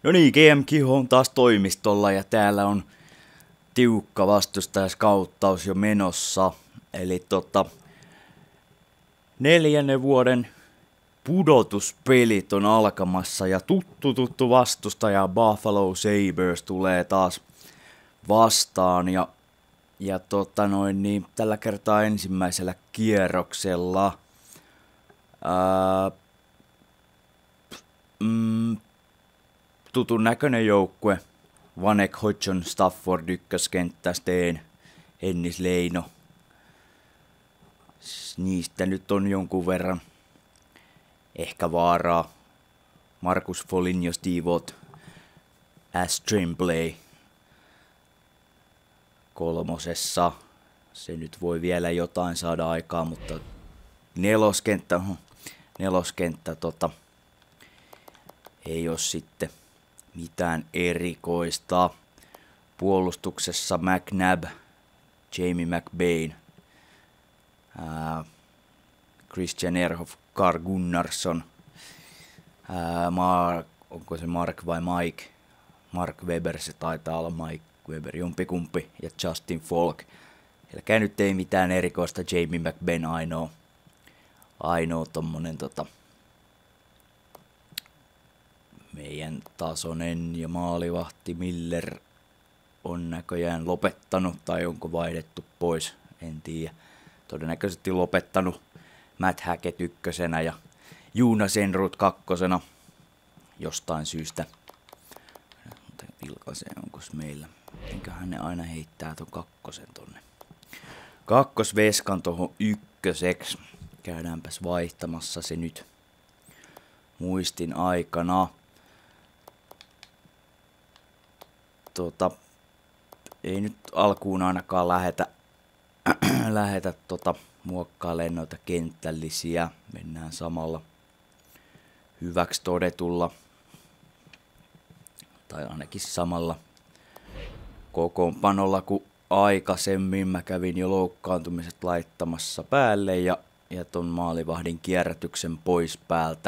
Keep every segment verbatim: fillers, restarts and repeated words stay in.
No niin, G M Kiho on taas toimistolla ja täällä on tiukka vastustajaskauttaus jo menossa. Eli tota, neljännen vuoden pudotuspelit on alkamassa ja tuttu tuttu vastustaja Buffalo Sabres tulee taas vastaan. Ja, ja tota noin, niin tällä kertaa ensimmäisellä kierroksella ää, mm, tutun näköinen joukkue. Vanek, Hodgson, Stafford, ykköskenttä, Steen, Ennis, Leino. Niistä nyt on jonkun verran ehkä vaaraa. Marcus Foligno, Steve Ott, S. Tremblay kolmosessa. Se nyt voi vielä jotain saada aikaa, mutta neloskenttä, neloskenttä tota, ei ole sitten mitään erikoista. Puolustuksessa McNabb, Jamie McBain, ää, Christian Ehrhoff, Carl Gunnarsson, ää, Mark, onko se Mark vai Mike? Mark Weber, se taitaa olla Mike Weber, jompikumpi, ja Justin Falk. Sielläkään nyt ei mitään erikoista, Jamie McBain ainoa, ainoa tommonen tota, meidän tasoinen ja maalivahti Miller on näköjään lopettanut tai onko vaihdettu pois, en tiedä. Todennäköisesti lopettanut Matt Hackett ykkösenä ja Jonas Enroth kakkosena jostain syystä. Vilkaisee, onkos meillä. Enköhän ne aina heittää ton kakkosen tonne. Kakkosveskan tohon ykköseksi. Käydäänpäs vaihtamassa se nyt muistin aikana. Tota, ei nyt alkuun ainakaan lähetä, lähetä tota, muokkailemaan noita kenttällisiä. Mennään samalla hyväksi todetulla, tai ainakin samalla kokoonpanolla kuin aikaisemmin. Mä kävin jo loukkaantumiset laittamassa päälle ja, ja ton maalivahdin kierrätyksen pois päältä.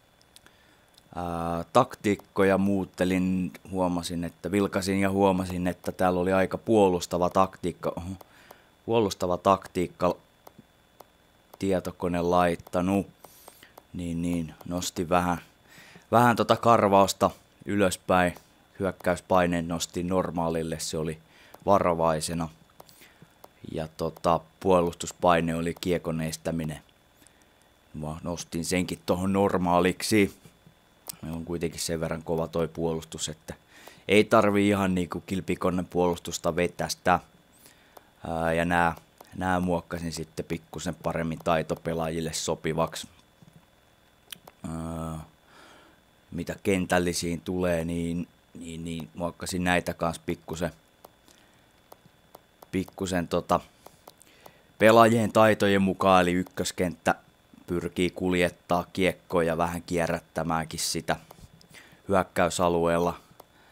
Ää, taktiikkoja muuttelin, huomasin, että vilkasin ja huomasin, että täällä oli aika puolustava taktiikka, oho, puolustava taktiikka tietokone laittanut, niin, niin nosti vähän, vähän tota karvausta ylöspäin, hyökkäyspaineen nosti normaalille, se oli varovaisena, ja tota, puolustuspaine oli kiekon estäminen, mä nostin senkin tuohon normaaliksi. Me on kuitenkin sen verran kova toi puolustus, että ei tarvii ihan niinku kilpikonnen puolustusta vetästä. Ää, ja nää, nää muokkasin sitten pikkusen paremmin taitopelaajille sopivaksi. Ää, mitä kentällisiin tulee, niin, niin, niin muokkasin näitä kanssa pikkusen, pikkusen tota, pelaajien taitojen mukaan, eli ykköskenttä pyrkii kuljettaa kiekkoa ja vähän kierrättämäänkin sitä hyökkäysalueella,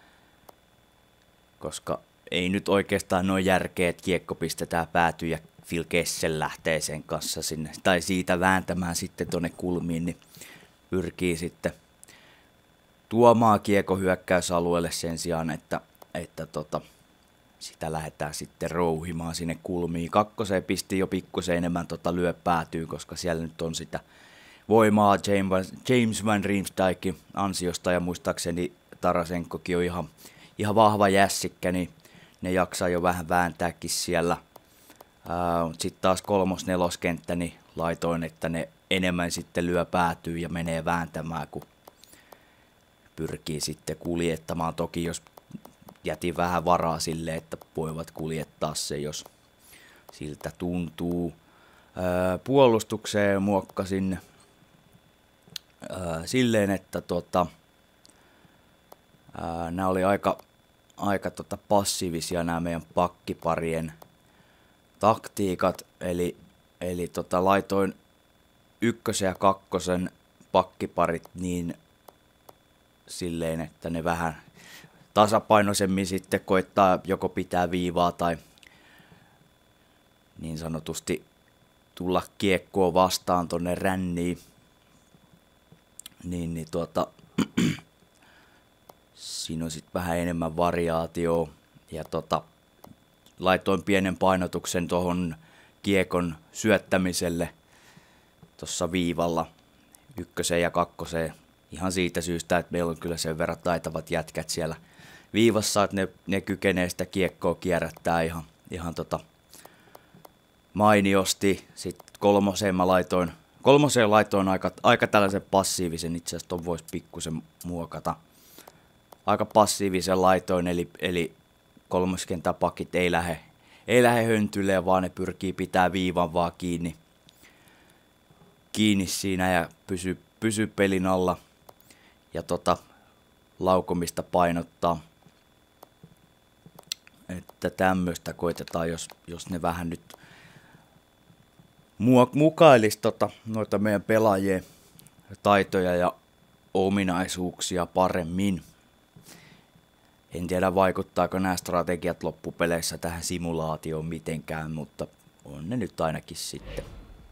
koska ei nyt oikeastaan ole järkeä, että kiekko pistetään päätyyn ja Phil Kessel lähtee sen kanssa sinne, tai siitä vääntämään sitten tuonne kulmiin, niin pyrkii sitten tuomaan kiekko hyökkäysalueelle sen sijaan, että, että tota, sitä lähdetään sitten rouhimaan sinne kulmiin. Kakkoseen pisti jo pikkusen enemmän tota lyö päätyyn, koska siellä nyt on sitä voimaa James, James Van Riemsdijkin ansiosta, ja muistaakseni Tarasenkokin on ihan, ihan vahva jässikkä, niin ne jaksaa jo vähän vääntääkin siellä. Sitten taas kolmos-neloskenttä, niin laitoin, että ne enemmän sitten lyö päätyyn ja menee vääntämään, kun pyrkii sitten kuljettamaan. Toki jos jätin vähän varaa sille, että voivat kuljettaa se, jos siltä tuntuu. Ää, puolustukseen muokkasin ää, silleen, että tota, ää, nämä oli aika, aika tota passiivisia nämä meidän pakkiparien taktiikat. Eli, eli tota, laitoin ykkösen ja kakkosen pakkiparit niin silleen, että ne vähän tasapainoisemmin sitten koittaa joko pitää viivaa tai niin sanotusti tulla kiekkoa vastaan tonne ränniin. Niin, niin tuota, siinä on sitten vähän enemmän variaatioa. Ja tota, laitoin pienen painotuksen tuohon kiekon syöttämiselle tuossa viivalla ykköseen ja kakkoseen. Ihan siitä syystä, että meillä on kyllä sen verran taitavat jätkät siellä viivassa, että ne, ne kykenee sitä kiekkoa kierrättää ihan, ihan tota mainiosti. Sitten kolmoseen mä laitoin, kolmoseen laitoin aika, aika tällaisen passiivisen, itse asiassa ton voisi pikkusen muokata. Aika passiivisen laitoin, eli, eli kolmoskentäpakit ei lähde, ei lähde höntyilemään, vaan ne pyrkii pitää viivan vaan kiinni, kiinni siinä ja pysyy pysy pelin alla ja tota, laukomista painottaa. Että tämmöistä koitetaan, jos, jos ne vähän nyt mukailisi tota, noita meidän pelaajien taitoja ja ominaisuuksia paremmin. En tiedä, vaikuttaako nämä strategiat loppupeleissä tähän simulaatioon mitenkään, mutta on ne nyt ainakin sitten.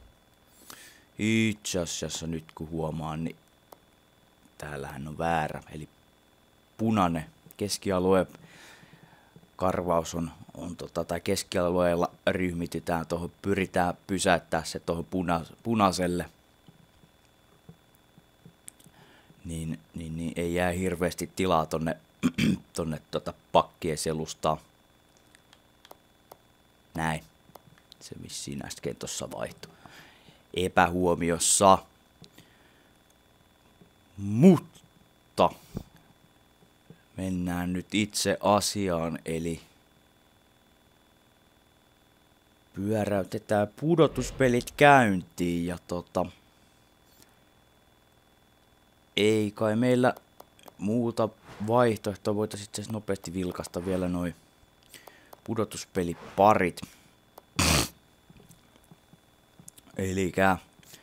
Itse asiassa nyt kun huomaan, niin täällähän on väärä, eli punainen keskialue karvaus on, on tota, tai keskialueella ryhmitytään tuohon, pyritään pysäyttää se tuohon puna, punaiselle, niin, niin, niin ei jää hirveästi tilaa tonne, tonne tota pakkien selustaan. Näin, se vissiin äsken tuossa vaihtui epähuomiossa. Mutta mennään nyt itse asiaan, eli pyöräytetään pudotuspelit käyntiin ja tota, ei kai meillä muuta vaihtoehtoa, voitaisiin itse asiassa nopeasti vilkaista vielä noin pudotuspeliparit. Elikkä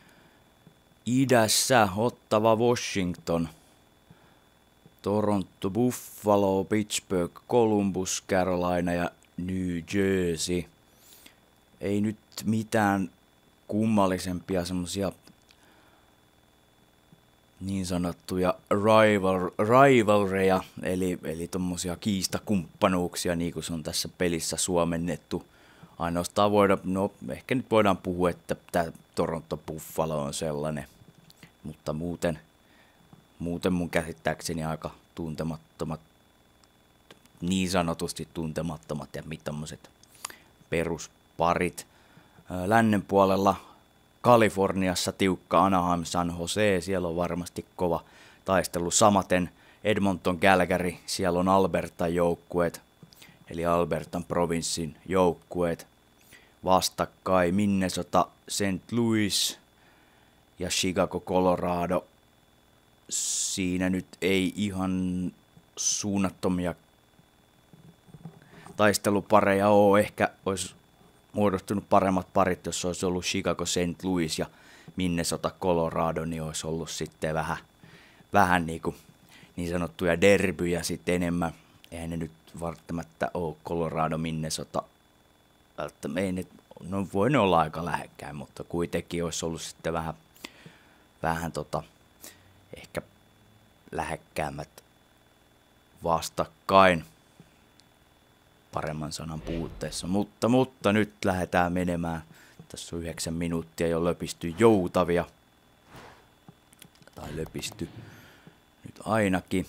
idässä Ottawa Washington, Toronto Buffalo, Pittsburgh, Columbus, Carolina ja New Jersey. Ei nyt mitään kummallisempia semmosia niin sanottuja rival, rivalreja, eli, eli tommosia kiistakumppanuuksia, niin kuin se on tässä pelissä suomennettu. Ainoastaan voidaan, no ehkä nyt voidaan puhua, että tämä Toronto Buffalo on sellainen, mutta muuten, muuten mun käsittääkseni aika tuntemattomat, niin sanotusti tuntemattomat ja tommoset perusparit. Lännen puolella Kaliforniassa tiukka Anaheim San Jose, siellä on varmasti kova taistelu. Samaten Edmonton Calgary, siellä on Albertan joukkueet, eli Albertan provinssin joukkueet. Vastakkain Minnesota, Saint Louis ja Chicago, Colorado. Siinä nyt ei ihan suunnattomia taistelupareja ole. Ehkä olisi muodostunut paremmat parit, jos olisi ollut Chicago, Saint Louis ja Minnesota, Colorado, niin olisi ollut sitten vähän, vähän niin, kuin niin sanottuja derbyjä sitten enemmän. Eihän ne nyt välttämättä ole Colorado, Minnesota. Ei ne, no voi ne olla aika lähekkäin, mutta kuitenkin olisi ollut sitten vähän, vähän tota, ehkä lähekkäämmät vastakkain paremman sanan puutteessa. Mutta, mutta nyt lähdetään menemään. Tässä on yhdeksän minuuttia jo löpisty joutavia. Tai löpisty nyt ainakin.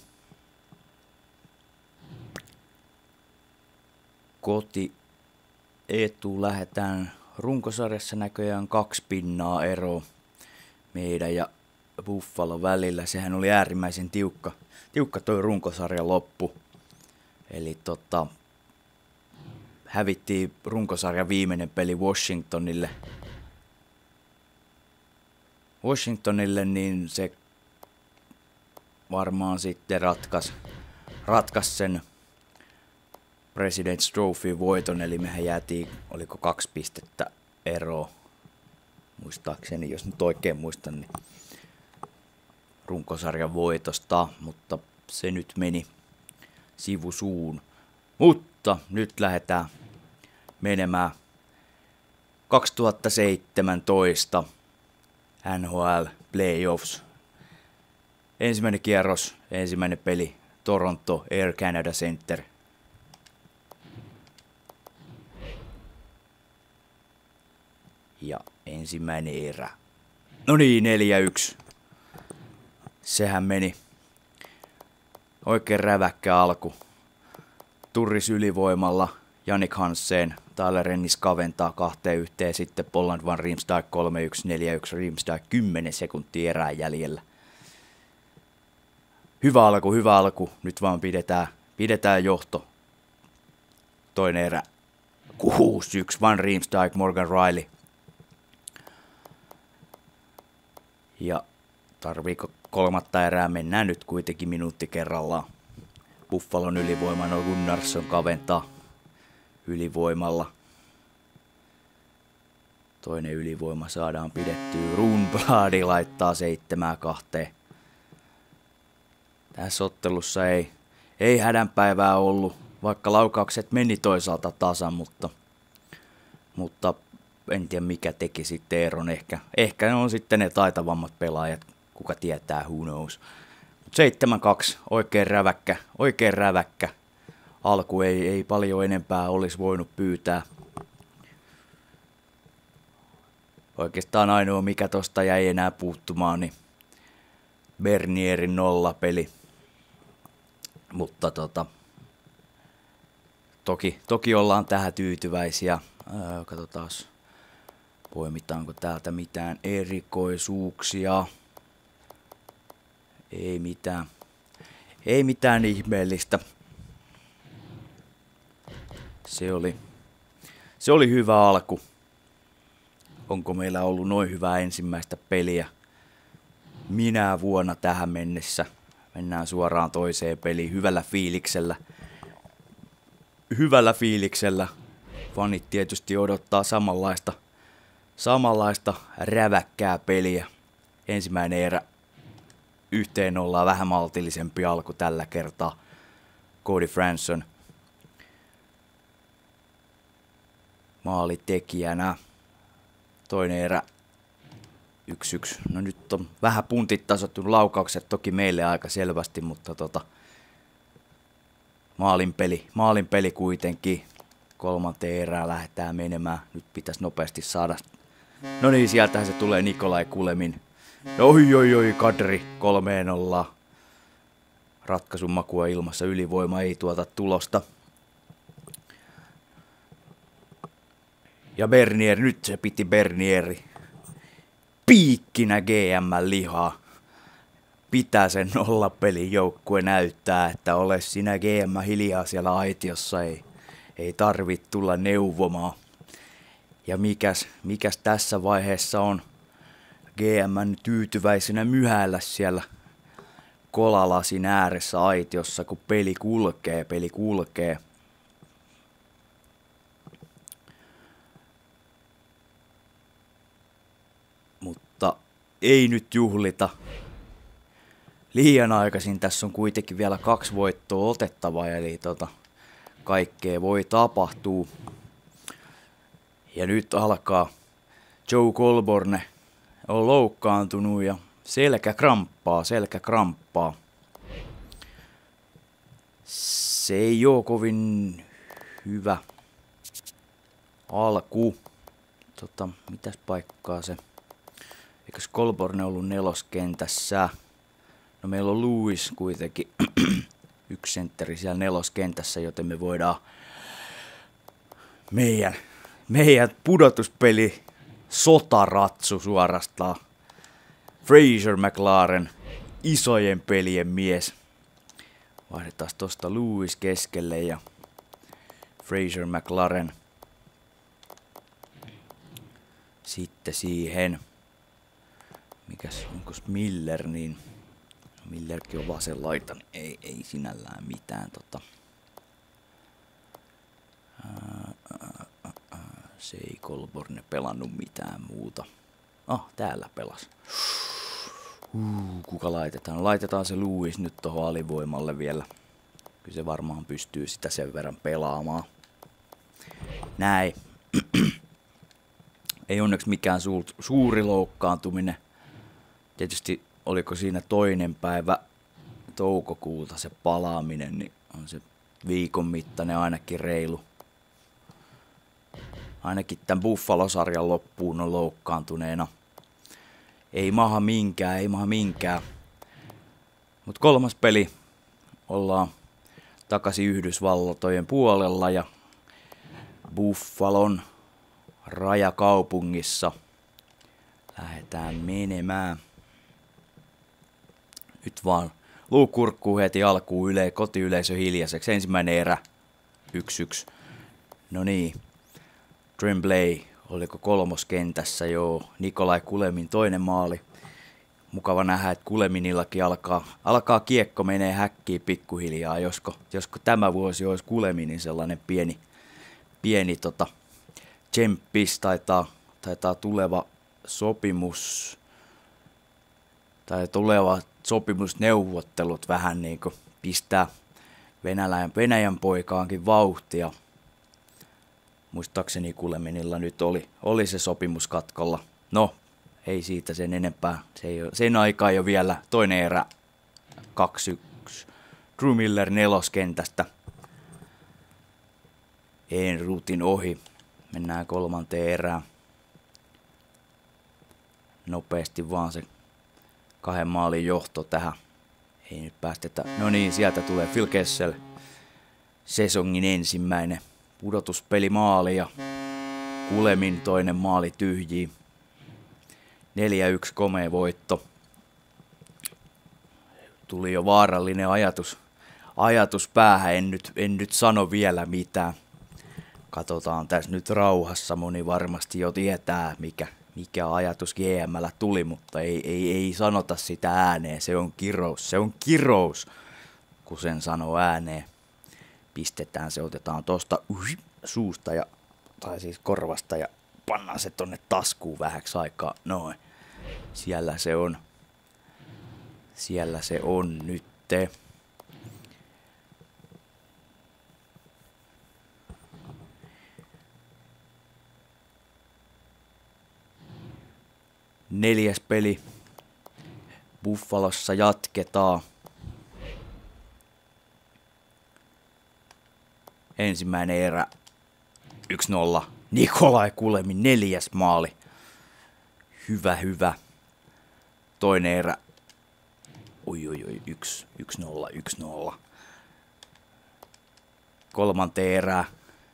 Koti etu lähdetään runkosarjassa näköjään kaksi pinnaa eroa meidän ja Buffalo välillä. Sehän oli äärimmäisen tiukka, tiukka toi runkosarjan loppu. Eli tota, hävittiin runkosarjan viimeinen peli Washingtonille. Washingtonille, niin se varmaan sitten ratkaisi ratkas sen President's Trophy voiton, eli mehän jäätiin, oliko kaksi pistettä eroa, muistaakseni, jos nyt oikein muistan, niin runkosarjan voitosta, mutta se nyt meni sivusuun. Mutta nyt lähdetään menemään kaksituhattaseitsemäntoista N H L Playoffs. Ensimmäinen kierros, ensimmäinen peli Toronto Air Canada Center. Ja ensimmäinen erä. No niin, neljä yksi. Sehän meni. Oikein räväkkä alku. Turris ylivoimalla. Jannik Hansen. Tyler Ennis kaventaa kahteen yhteen. Sitten Poland Van Riemsdyk kolme yksi, neljä yksi. Riemsdyk kymmenen sekuntia erää jäljellä. Hyvä alku, hyvä alku. Nyt vaan pidetään, pidetään johto. Toinen erä. kuusi yksi. Van Riemsdyk, Morgan Riley. Ja tarviiko kolmatta erää? Mennään nyt kuitenkin minuutti kerrallaan. Buffalon ylivoimana Gunnarsson kaventaa ylivoimalla. Toinen ylivoima saadaan pidettyä. Rundblad laittaa seitsemää kahteen. Tässä ottelussa ei, ei hädänpäivää ollut, vaikka laukaukset meni toisaalta tasan, mutta, mutta en tiedä mikä teki sitten eron. Ehkä, ehkä ne on sitten ne taitavammat pelaajat, kuka tietää, who knows. seitsemän kaksi, oikein räväkkä, oikein räväkkä. Alku ei, ei paljon enempää olisi voinut pyytää. Oikeastaan ainoa mikä tosta jäi enää puuttumaan, niin Bernierin nollapeli. Mutta tota, toki, toki ollaan tähän tyytyväisiä. Ää, katsotaan, poimitaanko täältä mitään erikoisuuksia. Ei mitään, ei mitään ihmeellistä. Se oli, se oli hyvä alku. Onko meillä ollut noin hyvää ensimmäistä peliä minä vuonna tähän mennessä? Mennään suoraan toiseen peliin hyvällä fiiliksellä. Hyvällä fiiliksellä. Fanit tietysti odottaa samanlaista, samanlaista räväkkää peliä. Ensimmäinen erä. Yhteen ollaan vähän maltillisempi alku tällä kertaa. Cody Franson maalitekijänä. Toinen erä. yksi yksi. No nyt on vähän puntit tasottunut, laukaukset toki meille aika selvästi, mutta tota, maalin peli, maalin peli kuitenkin. Kolmanteen erään lähdetään menemään. Nyt pitäisi nopeasti saada. No niin, sieltähän se tulee Nikolai Kulemin. Oi oi oi, Kadri kolmeen ollaan. Ratkaisun makua ilmassa, ylivoima ei tuota tulosta. Ja Bernier, nyt se piti Bernieri. Piikkinä G M lihaa. Pitää sen nollapelin joukkue näyttää, että ole sinä G M hiljaa siellä aitiossa, ei, ei tarvitse tulla neuvomaan. Ja mikäs, mikäs tässä vaiheessa on G M tyytyväisenä myhäillä siellä kolalasin ääressä aitiossa, kun peli kulkee, peli kulkee. Mutta ei nyt juhlita. Liian aikaisin tässä on kuitenkin vielä kaksi voittoa otettava, eli tota, kaikkea voi tapahtua. Ja nyt alkaa. Joe Colborne on loukkaantunut ja selkä kramppaa, selkä kramppaa. Se ei oo kovin hyvä alku. Tota, mitäs paikkaa se? Eikös Colborne ollut neloskentässä? No meillä on Lewis kuitenkin yksi sentteri siellä neloskentässä, joten me voidaan meidän, meidän pudotuspeli sotaratsu suorastaan. Fraser McLaren, isojen pelien mies. Vaihdetaan tosta Lewis keskelle ja Fraser McLaren sitten siihen. Mikäs, onkos Miller, niin Millerkin on vasen laita, niin ei, ei sinällään mitään tota. Ää, ää, ää, se ei Colborne pelannut mitään muuta. Ah, täällä pelas. Uh, kuka laitetaan? Laitetaan se Lewis nyt tohon alivoimalle vielä. Kyllä se varmaan pystyy sitä sen verran pelaamaan. Näin. Ei onneksi mikään su- suuri loukkaantuminen. Tietysti oliko siinä toinen päivä toukokuuta se palaaminen, niin on se viikon mittainen ainakin reilu. Ainakin tämän Buffalo-sarjan loppuun on loukkaantuneena. Ei maha minkään, ei maha minkään. Mut kolmas peli ollaan takaisin Yhdysvaltojen puolella ja Buffalon rajakaupungissa lähdetään menemään. Nyt vaan luukurkkuu heti alkuun yle, kotiyleisö hiljaiseksi. Ensimmäinen erä yksi yksi. No niin. Tremblay, oliko kolmoskentässä? Joo. Nikolai Kulemin toinen maali. Mukava nähdä, että Kuleminillakin alkaa, alkaa kiekko menee häkkiin pikkuhiljaa. Josko, josko tämä vuosi olisi Kuleminin sellainen pieni, pieni tota, tsemppis, taitaa, taitaa tuleva sopimus, tai tuleva sopimusneuvottelut vähän niin kuin pistää Venäjän, Venäjän poikaankin vauhtia. Muistaakseni Kuleminilla nyt oli, oli se sopimus katkolla. No, ei siitä sen enempää. Se ei ole, sen aikaa jo vielä toinen erä kaksi yksi. Drew Miller neloskentästä. Ehnruthin ohi. Mennään kolmanteen erään. Nopeasti vaan se kahden maalin johto tähän. Ei nyt päästetä. No niin, sieltä tulee Phil Kessel. Sesongin ensimmäinen pudotuspeli maali ja Kulemin toinen maali tyhjiä. neljä yksi komea voitto. Tuli jo vaarallinen ajatus, ajatus päähän, en nyt, en nyt sano vielä mitään. Katsotaan tässä nyt rauhassa, moni varmasti jo tietää mikä, mikä ajatus G M:llä tuli, mutta ei, ei, ei sanota sitä ääneen, se on kirous, se on kirous, kun sen sanoo ääneen. Pistetään, se otetaan tosta ui, suusta ja, tai siis korvasta ja pannaan se tonne taskuun vähäksi aikaa. Noin. Siellä se on. Siellä se on nytte. Neljäs peli. Buffalossa jatketaan. Ensimmäinen erä yksi nolla. Nikolai Kulemin neljäs maali. Hyvä, hyvä. Toinen erä. Oi, oi, oi. yksi nolla, yksi nolla. Kolmanteen erää.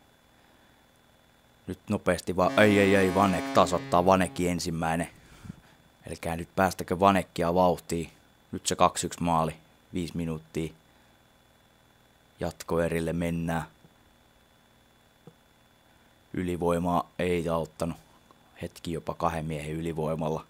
Nyt nopeasti vaan. Ei, ei, ei. Vanek tasoittaa. Vanekki ensimmäinen. Elikkä nyt päästäkö Vanekkia vauhtiin. Nyt se kaksi yksi maali. Viisi minuuttia. Jatkoerille mennään. Ylivoimaa ei auttanut. Hetki jopa kahden miehen ylivoimalla.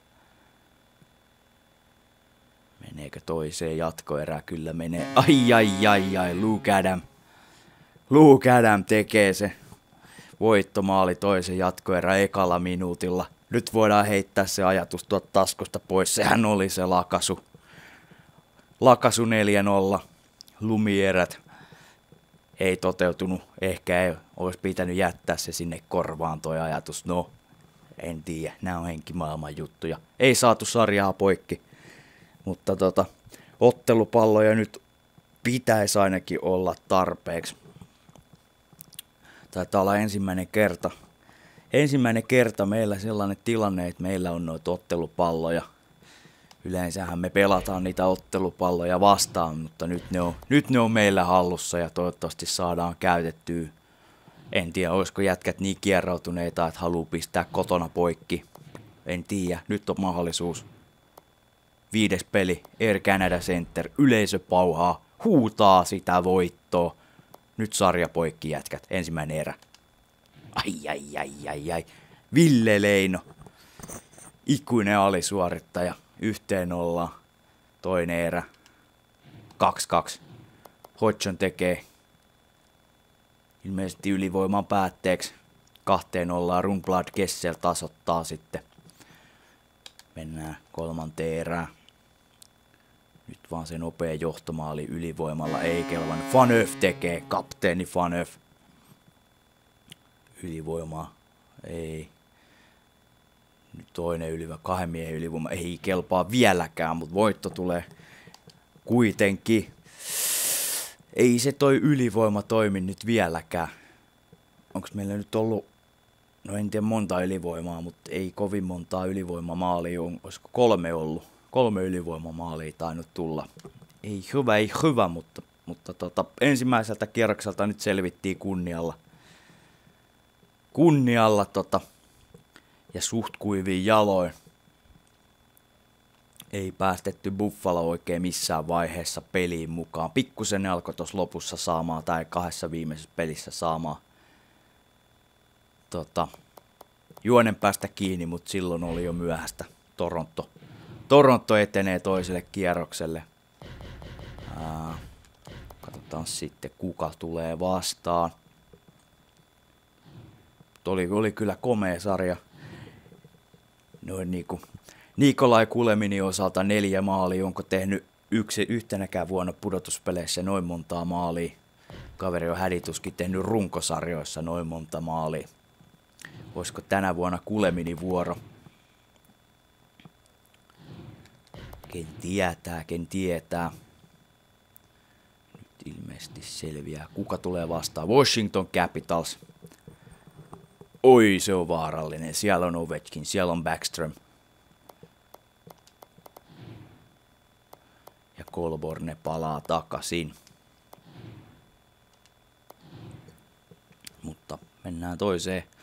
Meneekö toiseen jatkoerään? Kyllä menee. Ai ai ai ai. Luke Adam. Luke Adam tekee se voittomaali toisen jatkoerän ekalla minuutilla. Nyt voidaan heittää se ajatus tuolta taskusta pois. Sehän oli se lakasu. Lakasu neljä nolla. Lumierät. Ei toteutunut. Ehkä ei olisi pitänyt jättää se sinne korvaan toi ajatus. No, en tiedä. Nämä on henkimaailman juttuja. Ei saatu sarjaa poikki. Mutta tota, ottelupalloja nyt pitäisi ainakin olla tarpeeksi. Taitaa olla ensimmäinen kerta. Ensimmäinen kerta meillä sellainen tilanne, että meillä on noita ottelupalloja. Yleensähän me pelataan niitä ottelupalloja vastaan, mutta nyt ne on, nyt ne on meillä hallussa ja toivottavasti saadaan käytettyä. En tiedä, olisiko jätkät niin kierroutuneita, että haluaa pistää kotona poikki. En tiedä, nyt on mahdollisuus. Viides peli, Air Canada Center, yleisö pauhaa, huutaa sitä voittoa. Nyt sarja poikki jätkät, ensimmäinen erä. Ai ai ai ai ai, Ville Leino, ikuinen alisuorittaja. Yhteen ollaan. Toinen erä. kaksi kaksi. Hodgson tekee ilmeisesti ylivoiman päätteeksi. Kahteen ollaan. Rundblad Kessel tasoittaa sitten. Mennään kolmanteen erään. Nyt vaan se nopea johtomaali ylivoimalla ei kelvannut. Fanöf tekee. Kapteeni Fanöf. Ylivoimaa. Ei. Nyt toinen ylivoima, kahden miehen ylivoima ei kelpaa vieläkään, mutta voitto tulee kuitenkin ei se toi ylivoima toimi nyt vieläkään. Onko meillä nyt ollut, no en tiedä monta ylivoimaa, mutta ei kovin montaa ylivoimamaalia. Olisiko kolme ollut? Kolme ylivoimamaalia tainnut tulla. Ei hyvä, ei hyvä, mutta, mutta tota, ensimmäiseltä kierrokselta nyt selvittiin kunnialla. Kunnialla tota, ja suht kuiviin jaloin. Ei päästetty Buffalo oikein missään vaiheessa peliin mukaan. Pikkusen ne alkoi tuossa lopussa saamaan, tai kahdessa viimeisessä pelissä saamaan tota, juonen päästä kiinni, mutta silloin oli jo myöhäistä. Toronto, Toronto etenee toiselle kierrokselle. Ää, katsotaan sitten, kuka tulee vastaan. Oli, oli kyllä komea sarja. Noin niinku Nikolai Kuleminin osalta neljä maalia. Onko tehnyt yksi, yhtenäkään vuonna pudotuspeleissä noin montaa maalia? Kaveri on hädituskin tehnyt runkosarjoissa noin monta maalia. Olisiko tänä vuonna Kuleminin vuoro? Ken tietää, ken tietää. Nyt ilmeisesti selviää, kuka tulee vastaan. Washington Capitals. Oi, se on vaarallinen. Siellä on Ovechkin, siellä on Backstrom. Ja Colborne palaa takaisin. Mutta mennään toiseen